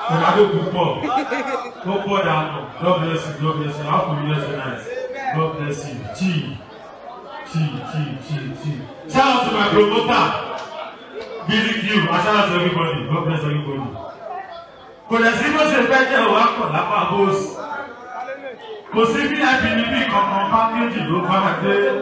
God bless you. God bless you. How can you so nice? God bless you. Shout out to my promoter, Billy Q. I shout out to everybody. God bless everybody. Because the single say better work for the purpose. Because if you have been big package, you don't have a day.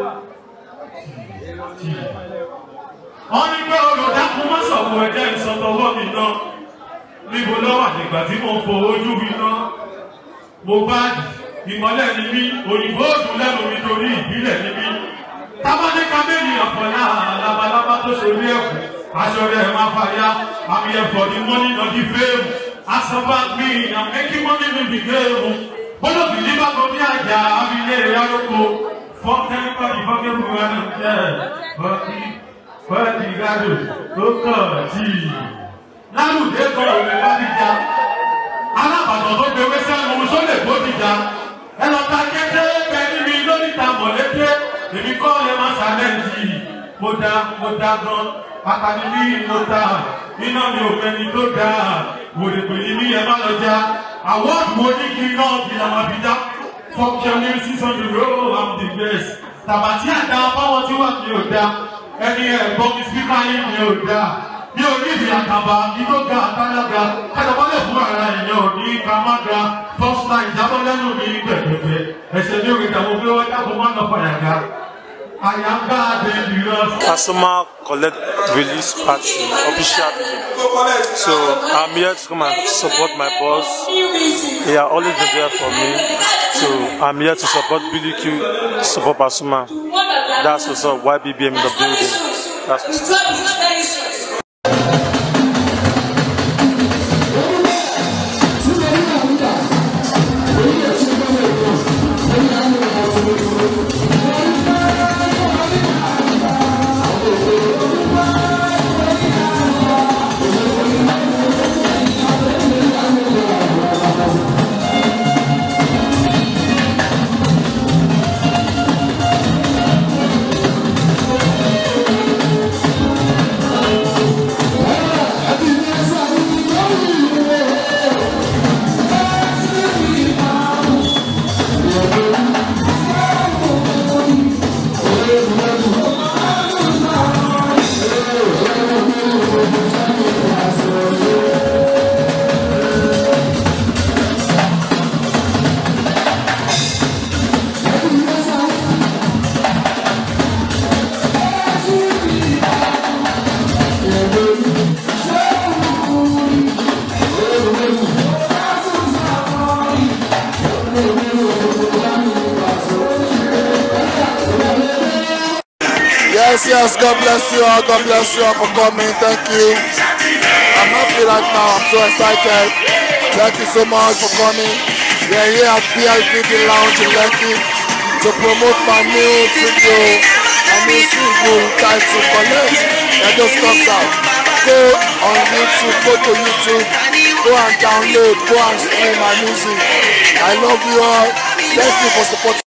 Only God will that woman somewhere there is on the world, you know. Níbo ló wà nígbà tí mo fò ojú mi náà. Mo bá ìmọ́lẹ̀ ní mí, òyìnbó òdùn lẹ́nu mi torí ìbílẹ̀ ní mí. Tábàdé kábẹ́ẹ̀lì ọ̀pọ̀lá labalábá tó ṣe rí ẹ̀kú. Aṣọ rẹ̀ máa fàyà, I'm here for the money, not the fame. Ask about me, I'm making money in the game. Bọ́lá fi ní bá gbọ́dí àjà, abilé Yároko. Fuck anybody, fuck everyone, I don't care. Bọ́lá ìgbàdo tó kọ̀ tí. Lálùdé kan ò lè wá níjà. Alábàtàn tó gbé wẹ́sẹ̀ lòun só lè gbó níjà. Ẹ lọ ta kété bẹ́ẹ̀ mi lórí ta mọ̀lẹ́tẹ́. Èmi kọ́ lè máa ṣàlẹ́jì. Mo dá gan. Pàtàkì bí mo ta. Iná mi ò fẹ́ni tó dáa. Wòlé pè ní ẹ má lọ já. Àwọ̀dù mo ní kí náà fi àwọn àbíjá. Function music on the road, I'm the best. Tàbátí àdá fáwọn tí wà ní òdá. Ẹni ẹ̀gbọ́n mi síkà yìí ní òdá. Ní orí ìdí àkàbà, ìdóga àtàlága, kẹ́lẹ̀mọ́lẹ̀ fún ara èèyàn ní kàmága, first line jábọ́ lẹ́nu ní gbẹ̀gbẹ̀gbẹ̀, ẹ̀ṣẹ̀ ní orí ìdàmọ́ pé wọ́n dákò máa ń lọ fàyàgá. Àyàgbá Dangerous. Pasuma collect release party, official video. So I'm here to come and support my boss. He has always been there for me. So I'm here to support Billy Q, to support Pasuma. That's what's up, YBBM in the building. That's what's up. Yes, God bless you all for coming. Thank you. I'm happy right now. I'm so excited. Thank you so much for coming. We are here at PLTV Lounge in Lekki to promote my new video, my new single titled Collect. That just comes out. Go on YouTube, go to YouTube, go and download, go and stream my music. I love you all. Thank you for supporting.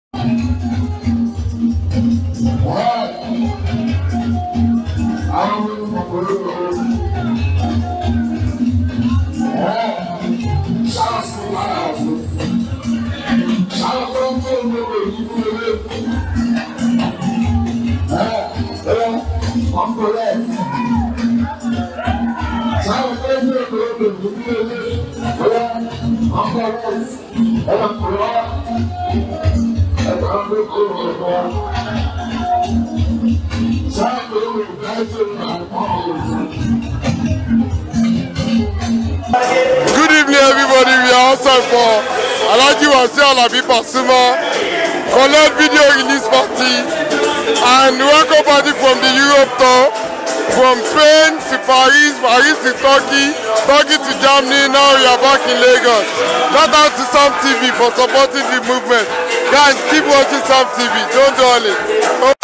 Good evening, everybody. We are outside for Alhaji Wasiu Alabi Pasuma collect video release party and welcome party from the Europe tour, from Spain to Paris, Paris to Turkey, Turkey to Germany. Now we are back in Lagos. Shout out to Sam TV for supporting the movement. Guys, keep watching Sam TV. Don't dull it.